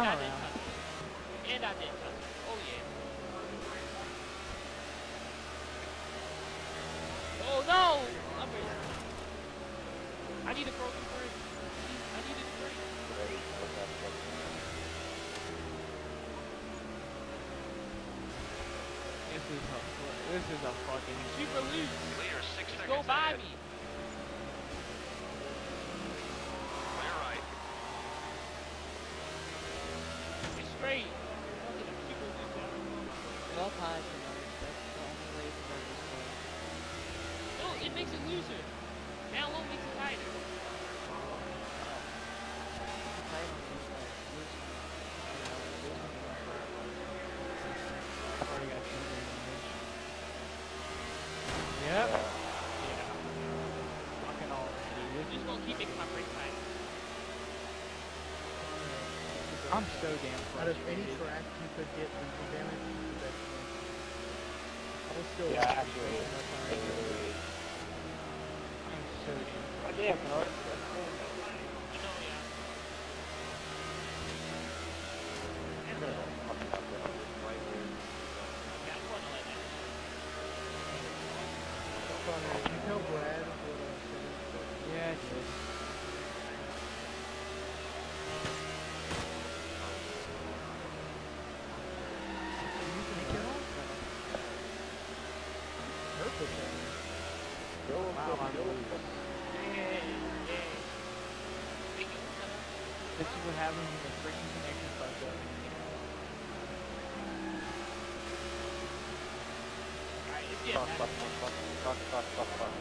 I'm I around. didn't touch it. And I didn't touch it. Oh yeah. Oh no! I'm racing. I need a broken brake. I needed a brake. This is a fucking Super loose. Clear 6 Just seconds go by ahead. me. Clear right. It's straight. Fucking super loose out. Well timed, you know, that's the only way to run this way. No, it makes it looser. Down low makes it tighter. Tight on this way. Loose. already got some damage. Yep. Yeah. Fucking already. I'm just gonna keep making my brakes tight. I'm so damn Out of any frustrated. track you could get engine damage, the best one. I was still Yeah, actually. I'm so damn Oh, damn, bro. You know, yeah. Yeah, I just wanna let that. Connor, you tell Brad what I said. Yeah, it did. You can get off? Perfect. Wow, I'm loose. Yeah. This is what happens when the freaking connection fucks up. Alright, it's getting better.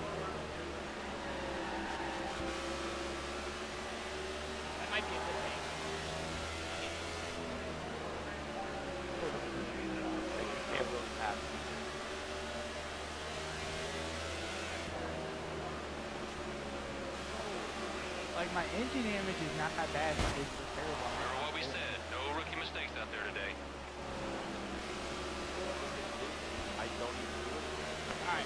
That might be a good thing. Like, my engine damage is not that bad, but it's just terrible. Remember what we said. No rookie mistakes out there today. I don't even do it. Alright.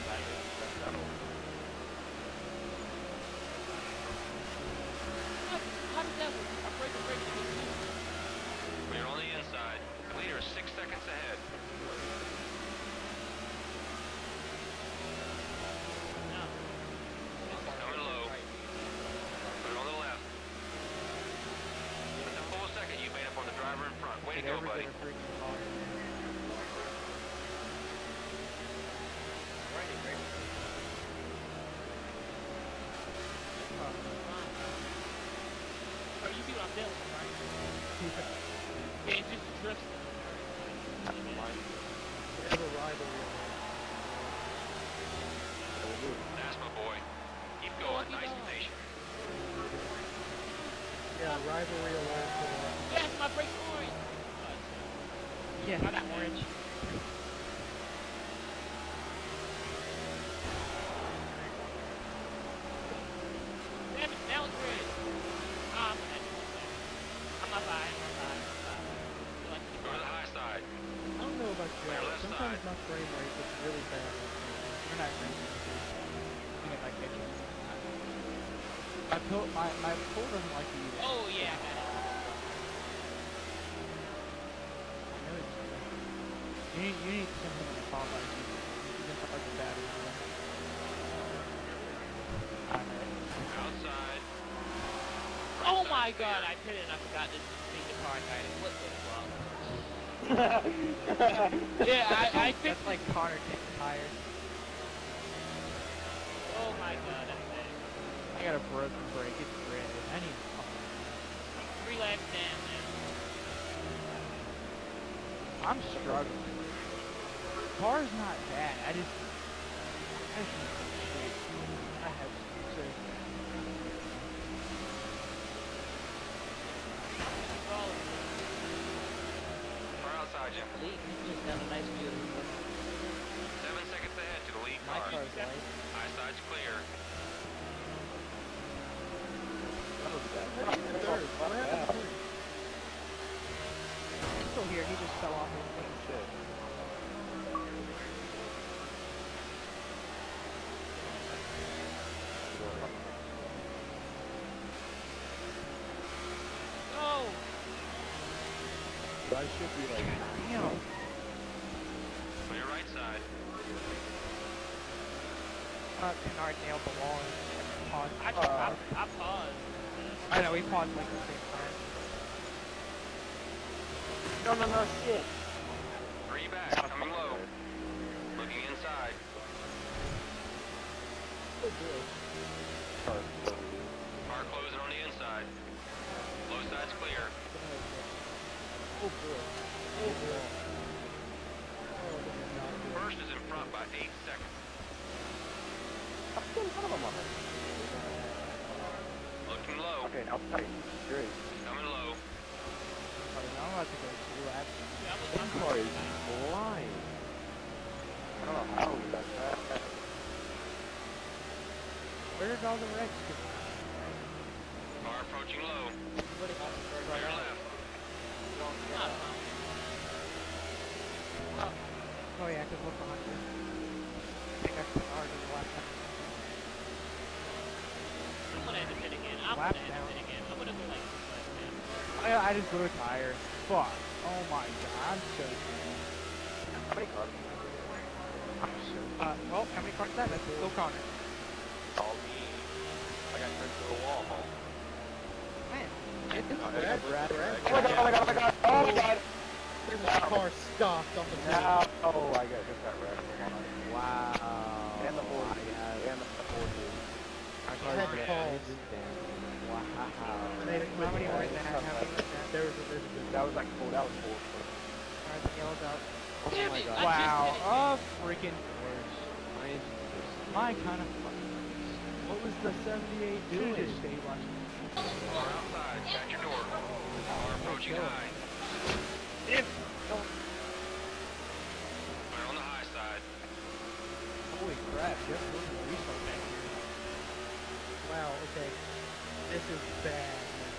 How does that work? I break a brake and it's loose. We're on the inside. Clear 6 seconds ahead. No. Coming low. Put it on the left. That's a full second you made up on the driver in front. Way to go, buddy. Oh, you see what I'm dealing with, right? Yeah, it just drifts. We have a rivalry. That's my boy. Keep going. Nice and patient. Yeah, rivalry alert for the... Yes, my brakes orange. Yes, I got orange. Damn it, now it's red. I'm not buying. I feel like Go to the high side. I don't know about you, Clear left sometimes side. my frame rate is really bad. We're not going to get my kitchen. My pull doesn't like to eat it. Oh yeah, I got it. You need something to pop like you. You can like the battery. Outside. Oh my god, I pitted and I forgot to take the car tight. What the fuck? Yeah, I That's fixed like Connor kicking tires. Oh my god, that's it. I got a broken brake. It's red. I need to pump. 3 laps down now. I'm struggling. Car's not bad. I just need some shit. I have so. Far outside, Jim. Lee, you just got a nice view of the road. 7 seconds ahead to the lead My car. car's light. High side's clear. Third, what happened to him? He's still here. He just fell off his thing. Shit. No! I should be like, Damn. On your right side. Kennard nailed the wall and paused. I paused. I know, he paused like the same time. no, shit. 3 back, coming low. Looking inside. Car closing on the inside. Low side's clear. Oh boy. Oh boy. Oh, this is not good. First is in front by 8 seconds. I'm still in front of him on it. Looking low. Okay, now tight. Great. Coming low. I'm about to go 2 laps. This car is flying. I don't know how we got that. Where did all the wrecks go? Car approaching low. To your left. Oh yeah, because look behind you. I think I Kennard in the last time. I'm gonna end the pit again. I'm Lap gonna end down. the pit again. I'm gonna go like this lap down. I just blew a tire. Fuck. Oh my god, I'm so sad. How many cars? Well, how many cars is that? That's still Connor. All me. I got turned to the wall. Man. Brad. Oh my god. Oh my god. There's a car stopped on the road. Now, oh, I got just got wrecked. Wow. And the 4 and the 4 I had to pause. Wow. I made it How many were in quick. that? How many were in that? There's a good. That was like 4. That was 4. Alright, the yellow's out. Oh Damn my it, god. I Wow. just Of freaking course. My kind of fucking. What was the 78 Dude, doing? just stay watching. Car outside. Check your door. Car approaching high. If. Clear on the high side. Holy crap, just look at Bristol back here. Wow, okay. This is bad.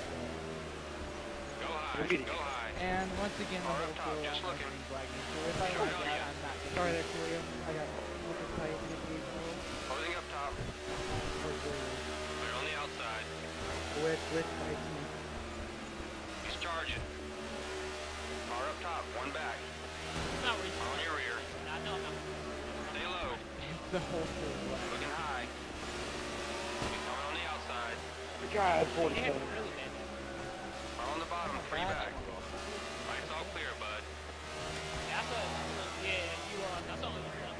Go high. Go high. And once again, the Car whole up top, field just on looking. these lagging. So if I like that, I'm not. Sorry there, Coolio. I got super tight in the vehicle. Closing up top. Clear on the outside. With my team. He's charging. Car up top. 1 back. I'm not reaching. On your rear. I know I'm not. Stay low. It's the whole field lag. Looking high. He's coming on the outside. The guy had Damn, 47. really bad. Car on the bottom. 3 back. Right's all clear, bud. That's a, yeah, you are, that's all you're doing.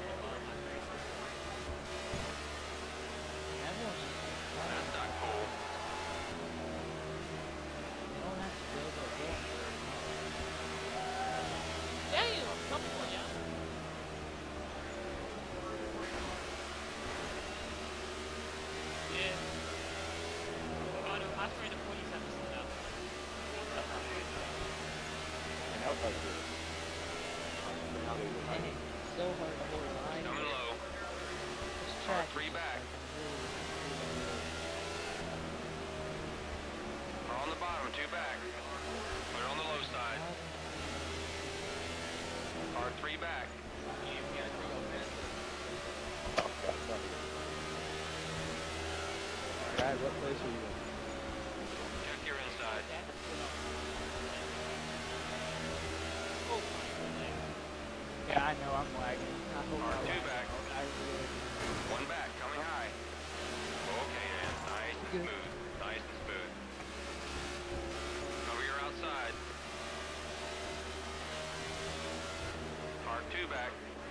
That's not cool. Damn, come on, yeah. Yeah. Oh no, I sprayed the 47 stuff. And that was like this. So hard to hold line. Coming low. This Car track 3 is back. really Car on the bottom. 2 back. Clear on the low side. Car 3 back. Brad, what place are you in? Check your inside. Oh, Yeah, I know, I'm lagging. I hope Car I'm 2 lagging. back. I really. 1 back. Coming high. Okay, man. Nice and smooth. Nice and smooth. Cover your outside. Car 2 back.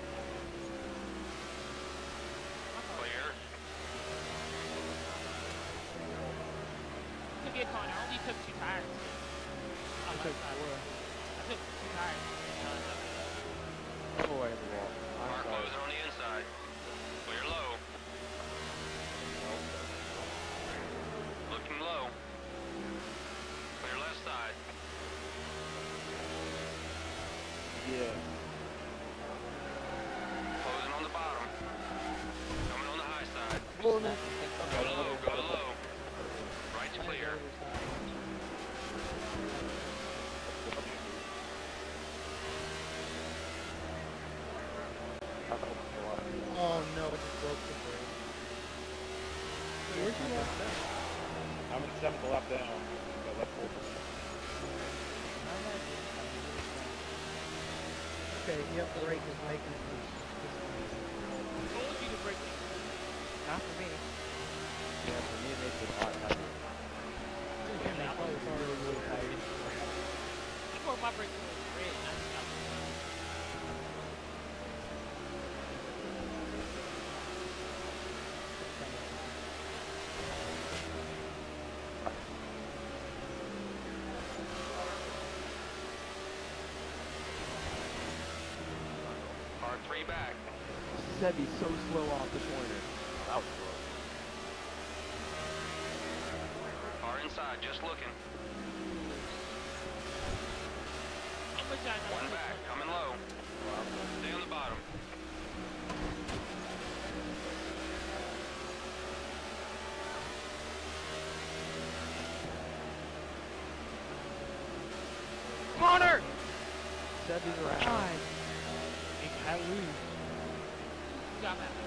Clear. took it, Connor. I only took 2 tires. I took 4. I took 2 tires. Oh, I have the wall. Car I'm sorry. closing on the inside. Clear low. Looking low. Clear left side. Yeah. Closing on the bottom. Coming on the high side. Oh, no. Go to low, go to low. Right's clear. Oh no, it just broke the brake. Where'd you lap down? I'm in 7th lap down. Got left over. Okay, yep, the brake is making it loose. I told you to break it. Not for me. Yeah, for me it makes it a lot tighter. Yeah, they probably was already really tight. Before my break was red, and I stopped. Car 3 back. Sebby's so slow off the corner. That was slow. Car inside, just looking. How much I know? One back, coming low. Stay on the bottom. Connor! Sebby's around. God. I lose. You got that.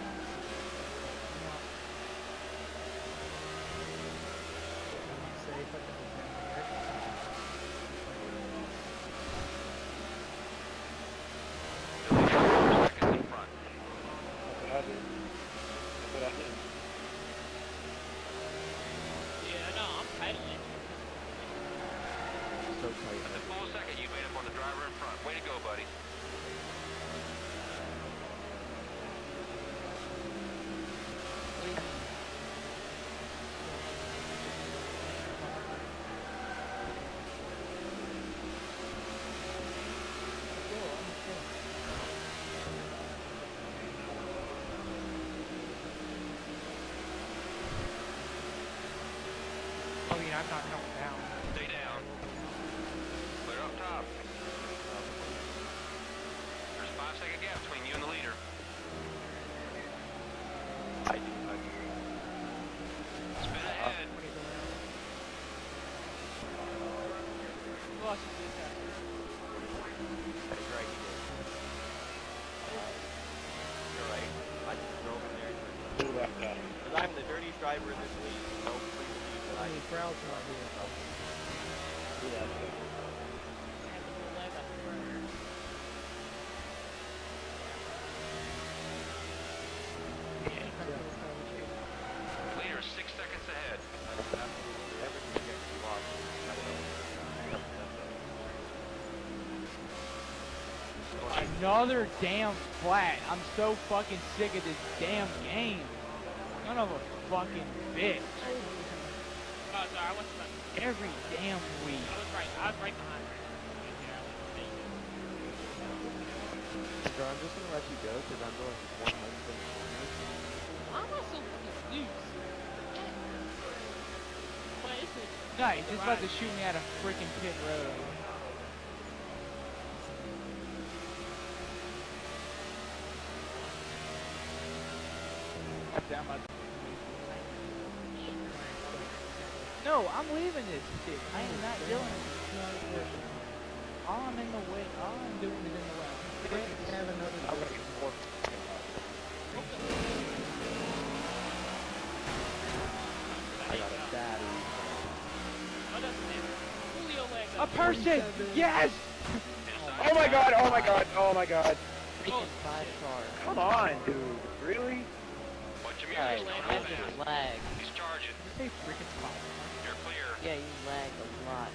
Safe, I think it's down here. 4 seconds in front. That's what I did. That's what I did. Yeah, no, I'm pedaling. So tight. With a full second, you made up on the driver in front. Way to go, buddy. Oh yeah, I'm not coming down. Stay down. Clear up top. There's a 5-second gap between you and the leader. I do. Spin ahead. Lost you this time. That's right, you did. You're right. I just drove in there. Because I'm the dirtiest driver in this league. No freaking use that I mean, crowd's not here. do that stuff. I have a little leg up the front. Leader is 6 seconds ahead. Everything gets you lost. I don't know. Another damn flat. I'm so fucking sick of this damn game. Son of a fucking bitch. Oh, sorry, I wasn't about to. Every damn week. I was right behind her. So I'm just gonna let you go because I'm going 100 Why am I so fucking loose? Wait, it's a- No, he's just about to shoot me out of freaking pit road. Down my... No, I'm leaving this shit. I am not doing it. All I'm in the way. All I'm doing is in the way. Have another driver. I got a battery. Oh, that's it. Julio leg A up. person! Yes! Inside. Oh my god, oh my god, oh my god. Oh, Five car. Come on, dude. Really? Watch your Alright, music. I Don't just fast. lag. He's charging. Say freaking spot. You're clear. Yeah, you lag a lot.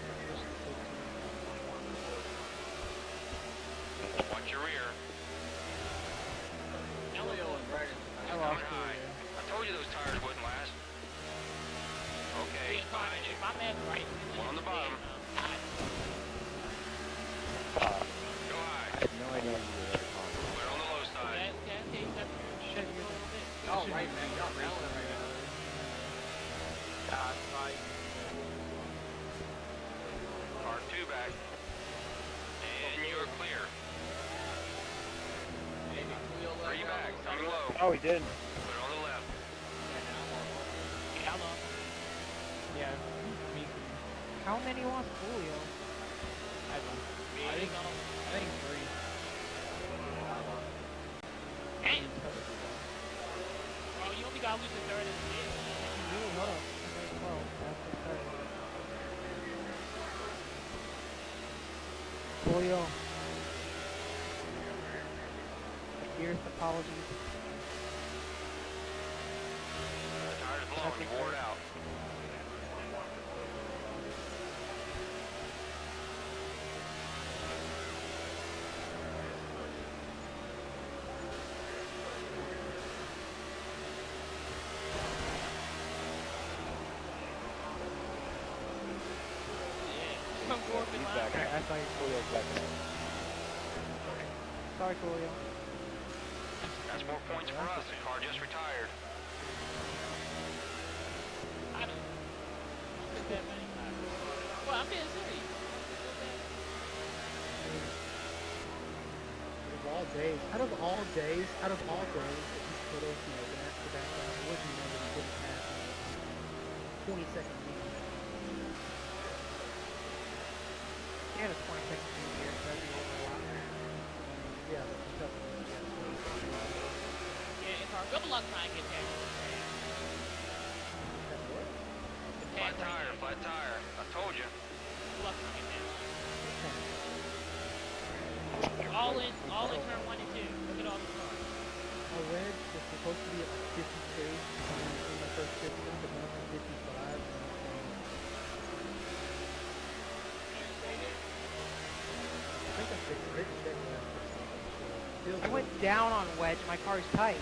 Watch your rear. Julio and Brandon. I Coming lost high. it. I told you those tires wouldn't last. Okay, behind you. My man's right. One on the bottom. Go high. I had no idea you were there, Tom. Clear on the low side. Okay, you got Shit, you a little bit. Oh, right, man. Y'all racing right now. That's right. Car 2 back. And you're clear. 3 back, coming low. Oh, he did. Clear on the left. Yeah, I'm on. Yeah, me. How many wants Julio? I don't. I think 3. Hey! Oh, you only got to lose the third of the game. Hold up. Well, that's the third. Julio. Dearest apologies. The tire's blowing, you wore it out. Come forward in line. Okay, I saw you. Coolio's back there. Sorry, Coolio. That's more points for us. The car just retired. I don't think that many. Well, I'm being serious. Out of all days that he's put up, you know, the NASCAR background, it wasn't even that he didn't have, you know, 20-second lead. He had a 20-second lead here, so that'd be over a lot. Yeah, but he's up against the Yeah, it's our good luck trying to get there. Flat tire, flat tire. I told you. Good luck trying to get there. All in turn 1 and 2. Look at all the cars. A wedge was supposed to be at like 52 in the first pit stop, but now it's 55. I think I fixed Rich checked last pit stop. I went down on wedge, my car's tight.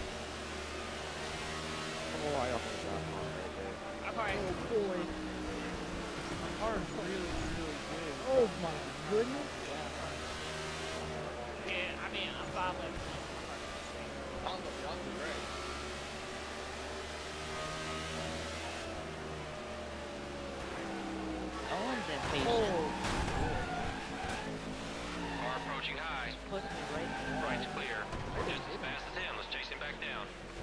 Oh, I almost got one right there. Our car is Oh boy. My car is really, really good. Oh my goodness. yeah, I mean, I'm 5 left. Owen's impatient. Oh. Car approaching high. Puts me right in the Right's clear. Just as fast as him. Let's chase him back down.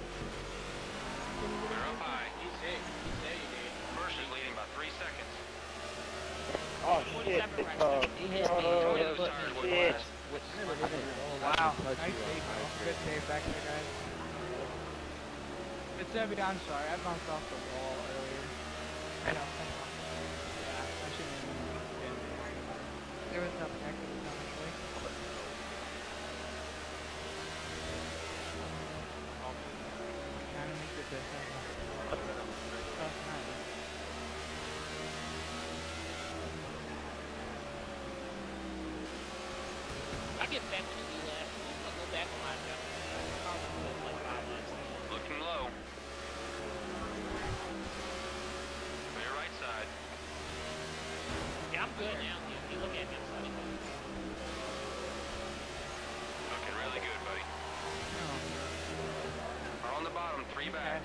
We're up high. He's sick. He said he did. First is leading by 3 seconds. Oh shit. 47 right now. He hit me. Told you He those put tires me would right. last. Wow, nice save, bro. Good save back there, guys. It's Debbie, I'm sorry, I bounced off the wall earlier. I know. Yeah, I shouldn't have been. There was nothing I could have done, actually. I don't think that that's nice. I get back when you left. I'll go back on my jump. Like 5 laps. Looking low. Clear right side. Yeah, I'm good now. You look at me, I'm sorry. Looking really good, buddy. No. We're on the bottom, 3 back.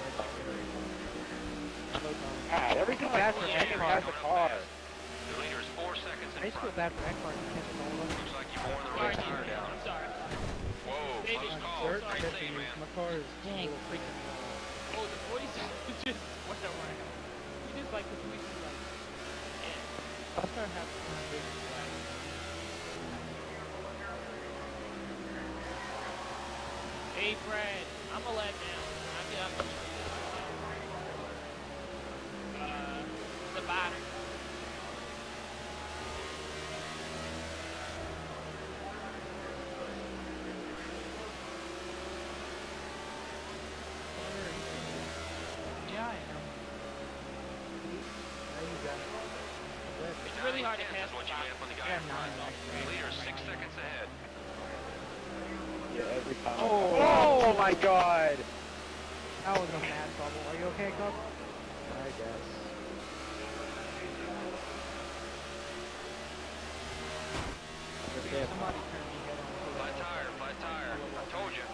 God, every time I Faster, Andrew car. has a car. The leader is 4 seconds I in just feel front. bad for that car. You can't hold him. Looks like you've worn the Sorry, right tire down. I'm sorry. Whoa, Baby, close call. Dirt Great catching save, me. man. My car is full Dang. of freaking Oh, the 47 just went around. He just like completely like, yeah. I'll start having some big flag. Hey, Brad, I'm a let down. I'm the the batter. Yeah, I am. Now you got it. It's really hard to 9/10 pass is what the you batter. made up on the guy Yeah, in front. 9, The leader is 6 seconds ahead. Yeah, every time. Oh my god! That was a mad bubble. Are you okay, Cook? I guess. Somebody turned me head on. Flat tire, flat tire. I told you.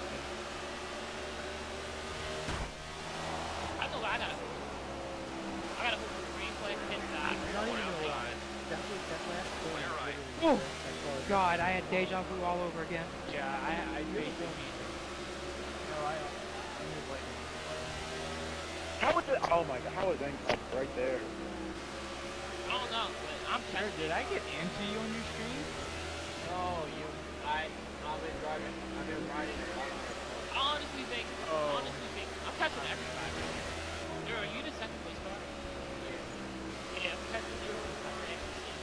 I know I gotta hook for the green flag and stop. Not even One gonna lie. outside. That last corner. Clear right. Oh, that car is- God, I had deja vu all over again. Yeah, I basically No, I'm just like... How was it? Oh my god, how was that right there? I don't know, but I'm Sir, did I get into you on your stream? No, I've been driving. I've been riding a lot of I honestly think I'm catching everybody. Girl, are you the second place car? Yeah, I'm catching you.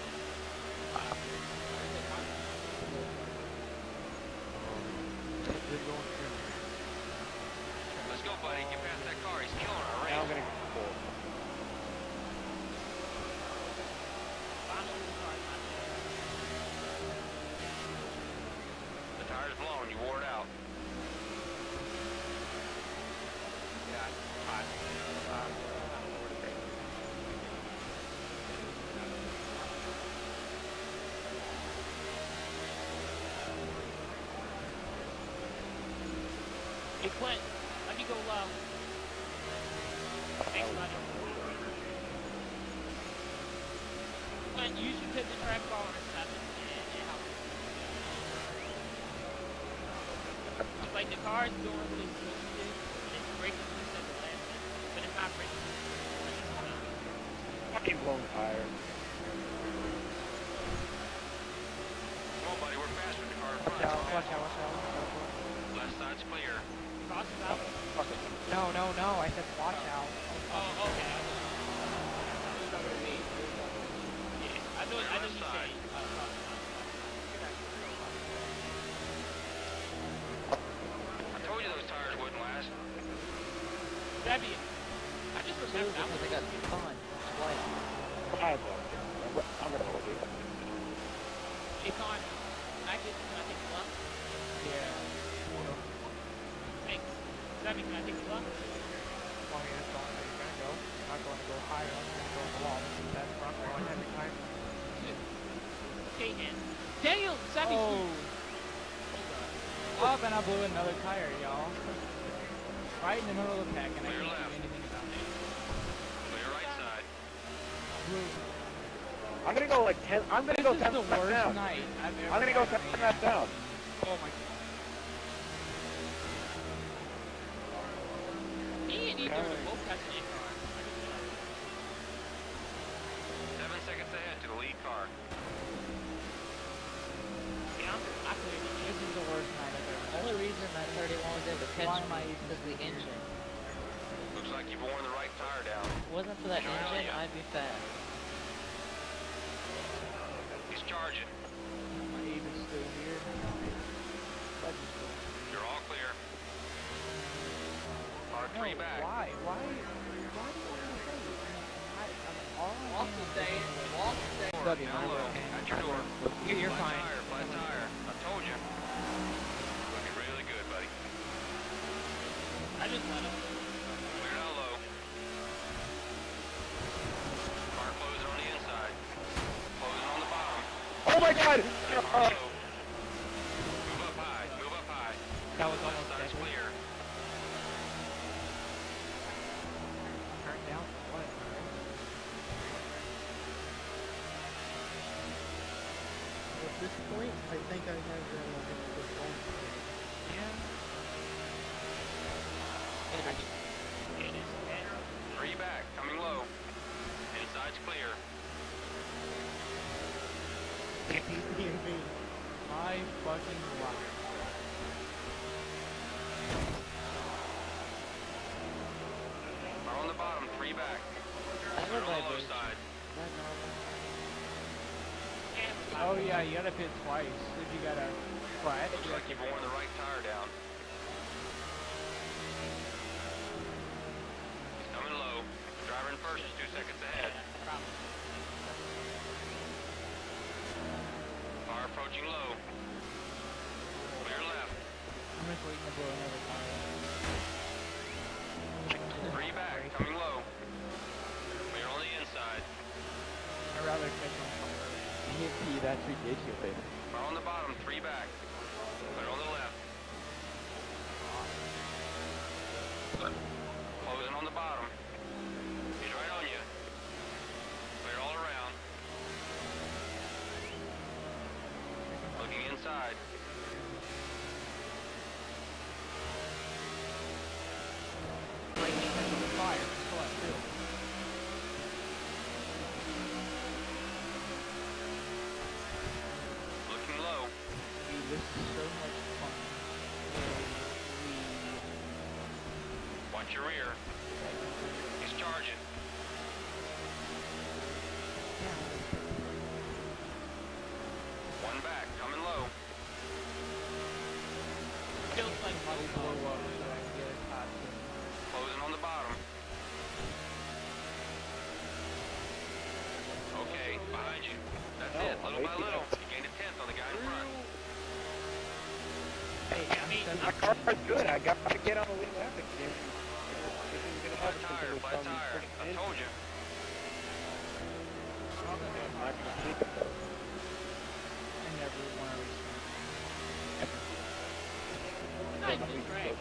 This been going through. Let's go, buddy. Get past that car. He's killing our race. Now I'm gonna pull. The tire's blown. You wore it out. Yeah, it's hot. I don't know where to take it. Hey, Clint, let me go low. Thanks, buddy. Clint, you should hit the track bar and stuff and it helps. It's like the car's going really smoothly and it's braking loose at the last minute, but it's not braking loose. Fucking blown tire. Come on, buddy. We're faster than the car in front. Watch out, watch out, watch out. Left side's clear. Crossing out. No, no, no, I said watch out. Oh, okay. Yeah, I know you say. I told you those tires wouldn't last. Debbie, I just remembered that Because I got fun. Twice. I'm gonna hold you. Hey, Con, can I take the left? Yeah. Thanks. Debbie, can I take the left? Well, I mean, that's the only way you're gonna go. You're not going to go higher, I'm going to go on the wall. That's front going every time. Okay, and Daniel, Debbie, Oh! Up, and I blew another tire, y'all. Right in the middle of the pack, and I Clear can't left. do anything about it. Clear right side. Blew. I'm gonna go like 10. I'm gonna This go is 10 the laps worst down. night I've ever I'm gonna go had 10 in laps NASCAR. down. Oh my god. me and Ethan are both catching a car. 7 seconds ahead to the lead car. Yeah, I cleared it. This is the worst night I've ever The had. only reason that 31 was able to catch Why am I me is because of the engine. Looks like you've worn the right tire down. If it wasn't for that Sure, engine, yeah. I'd be fast. He's charging. My aim is still here. But You're all clear. Car no, 3 back. why? Why do you want to say it? I'm all Walk the day, walk the day. Stubby, Down low. At your door. You're Flat fine. tire, flat tire. I told you. Looking really good, buddy. I just let him. Clear down low. Car closing on the inside. Closing on the bottom. Oh my god! Car low. Move up high. Move up high. That was Left almost side's deadly. clear. Turn down. What? At this point, I think I have the one. Yeah. It is better. 3 back. Coming low. Inside's clear. PCB. My fucking life. Car on the bottom. 3 back. I Clear live on by the low bridge. side. Is that normal? Oh yeah, you gotta pit twice if you gotta. Well, I had to Looks do like that you've worn the right tire down. He's coming low. Driver in first is 2 seconds ahead. Car approaching low. Clear left. I'm just waiting to blow another tire. 3 back. Coming low. Clear on the inside. I'd rather catch on fire. EMP, that's ridiculous. Car on the bottom. 3 back. Clear on the left. Closing on the bottom. He's right on you. Clear all around. Looking inside. Breaking into the fire. That's what I feel. Looking low. Dude, this is so much fun. Watch your rear. He's charging. One back. Coming low. Feels like probably blow up so I can get a hot spin. Closing on the bottom. Okay, behind you. That's it, little by little. You gained a tenth on the guy in front. Hey, Yeah, me. My car's good. I got to get on the lead lap again. Flat tire, flat tire. I told you. I never want to race. Nice new track.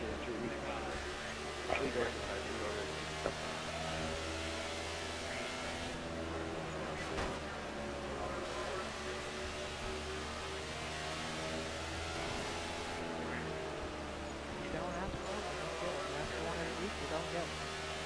You don't ask for it, you don't get it. You ask for one every week, you don't get it.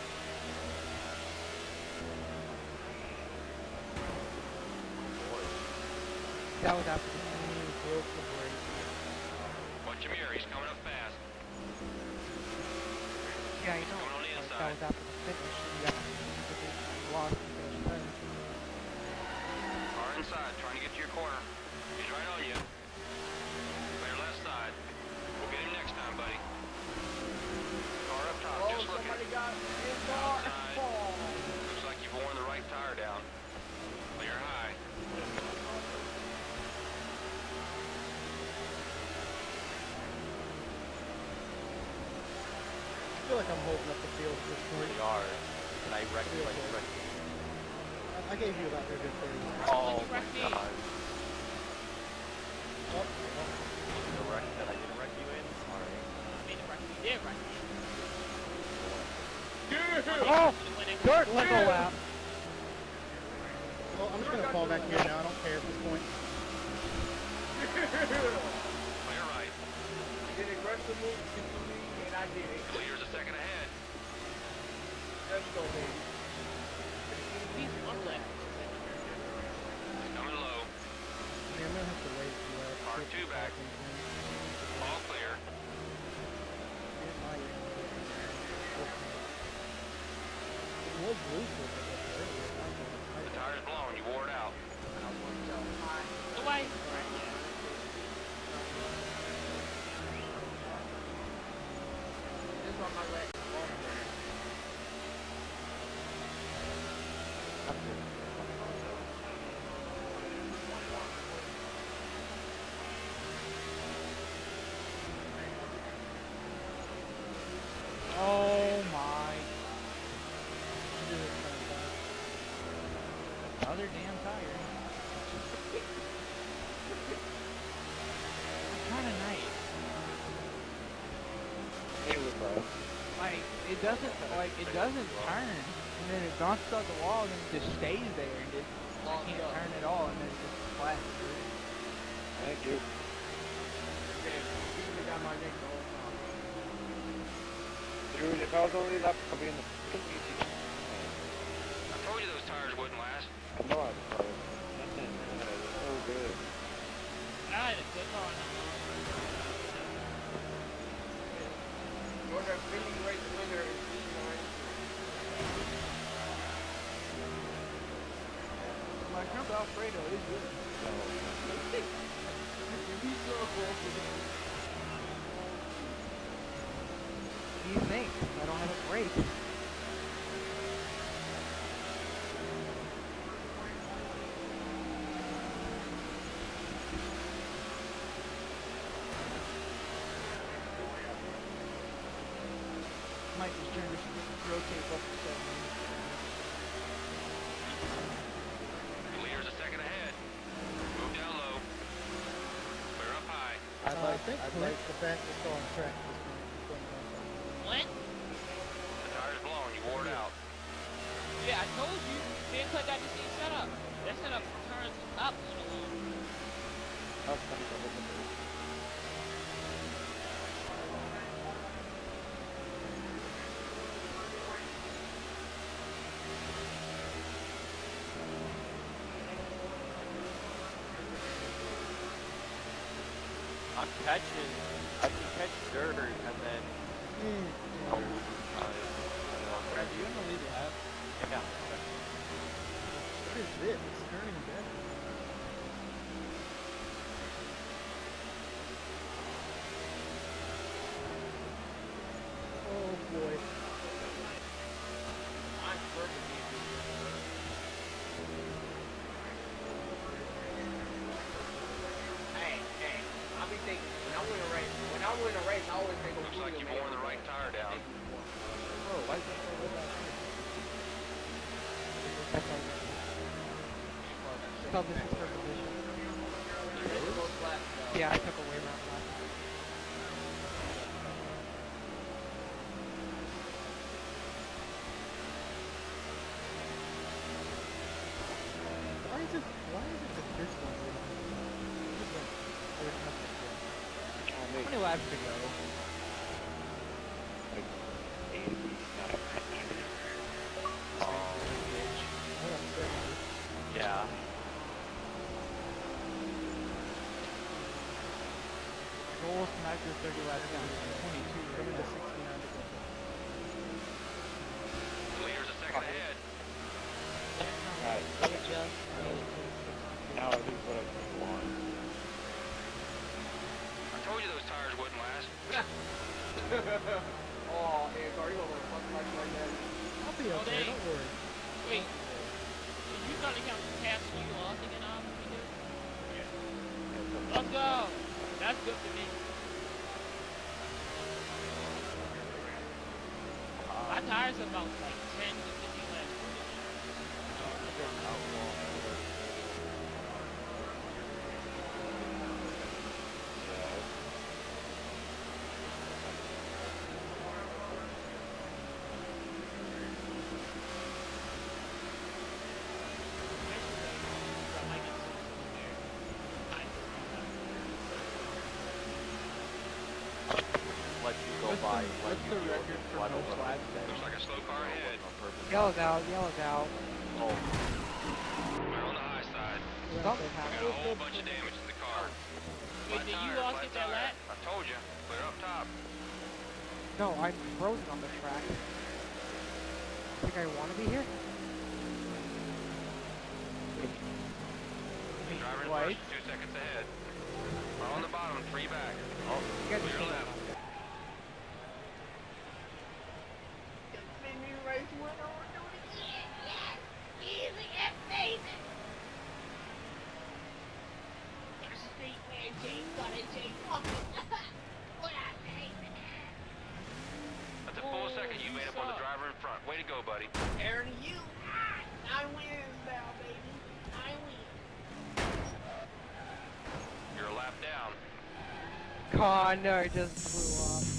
That was after the broke the brake. Watch your mirror, he's coming up fast. Yeah, you know. Coming on the That inside. was after the finish. You got lost and finished third. Car inside, trying to get to your corner. He's right on you. Clear left side. We'll get him next time, buddy. Car up top, just looking. Outside. Looks like you've worn the right tire down. Clear high. I feel like I'm holding up the field at this point. We are. And I wrecked you like you wrecked me. I gave you about a good 30. Oh you my wrecked me? god. Oh, The wreck that I didn't wreck you in? Alright. I mean, you did right. Oh! Dirt level lap. well, I'm just gonna fall back here now. I don't care at this point. Clear right. Did it crush the move to me, and I did it. Clear's a second ahead. Let's go, baby. He's one left. Coming low. Yeah, I'm gonna have to wait for that. Car two back. All clear. It was loose with it earlier. The tire's blown, you wore it out. Away. This is on my leg. Oh my. Other damn tire. Kind of nice. Like it doesn't turn, and then it bounces off the wall, and then it just stays there, and it can't turn at all, and then it just flashes through. Thank you. You got my neck the whole time. Dude, if I was only left, I'd be in the fucking easy. I told you those tires wouldn't last. I know I was. It's so good. Ah, it's good car. Your defending race winner is E9. My Trump Alfredo is good. He's so cool. What do you think? I don't have a brake. Might just turn this rotate up to 7. Clear's a second ahead. Move down low. Clear up high. I think Clint's the fastest car on the track this morning. What? The tire's blown, you wore it out. Yeah, I told you. Didn't cut that machine setup. That setup turns up on the wall. That's funny, I wasn't there. I can catch dirt and then. Brad, you in the lead lap? Yeah. What is this? It's turning better. boy. I'm perfect. Hey, I'll be thinking when I win a race. When I win a race, I always think of Looks like you've worn the right tire down. Oh, why is that so low back here? So this is her position. Yeah, I took away round last. Why is it that this one is How many laps to go? Like 80, not Yeah. Goal sniper 30 laps down. 22. Going to 69 to go. The leader's a second ahead. Alright, They just made it to the 62. now I think what I want. I told you those tires wouldn't last. Oh, man, Gar, you gonna fuck like that? I'll be Oh, okay, dang. don't worry. Wait. So you starting to count passing you off again, we do? Let's go. That's good for me. My tires are about like 10 to 15 laps. Let you go by. What's the record for most laps there? Looks like a slow car ahead. Yellow's out, yellow's out. Oh, We're on the high side. Something We happened. got a whole bunch of damage to the car. Wait, did you all get that lap? I told you. Clear up top. No, I'm frozen on the track. Think I want to be here? Driver in White. first, 2 seconds ahead. We're on the bottom, 3 back. You guys are Clear still left. That's a full second you made up on the driver in front. Way to go, buddy. Aaron, you. I win now, baby. I win. You're a lap down. Connor just blew off.